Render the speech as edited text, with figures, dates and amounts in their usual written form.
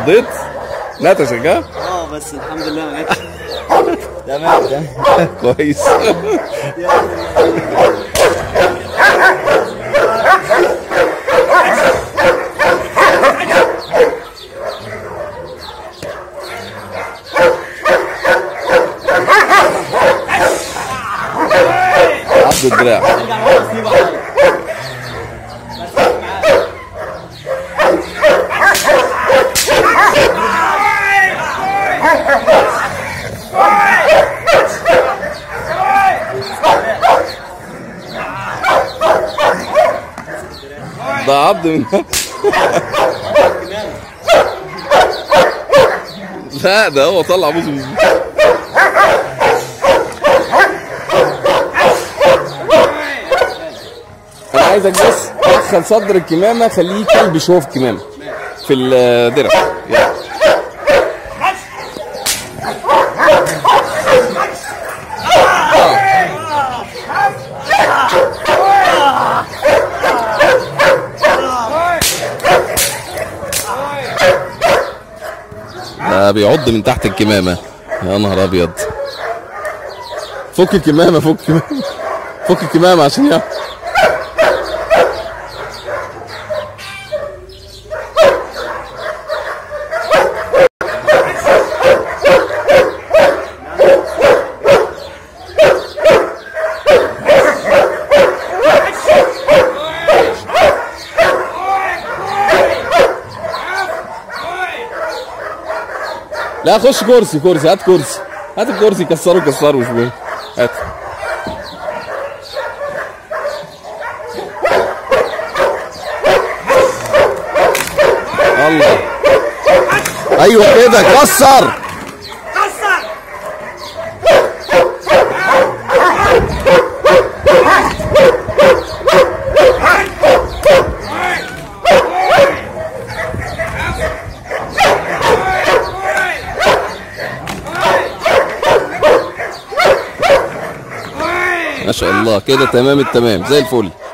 اتخضيت؟ نتشك ها؟ بس الحمد لله ما جاتش. تمام كويس. عبد الدراع. ده عبد من لا ده هو طلع بوز. انا عايزك بس تدخل صدر الكمامه، خليه كلب شوف كمامه في الدرع. يلا ده بيعض من تحت الكمامه. يا نهار ابيض. فك الكمامه فك الكمامه فك الكمامه عشان يا لا خش كرسي هات كرسي، هات الكرسي كسره مش مهم. هات الله. ايوه كده كسر. ما شاء الله كده تمام التمام زي الفل.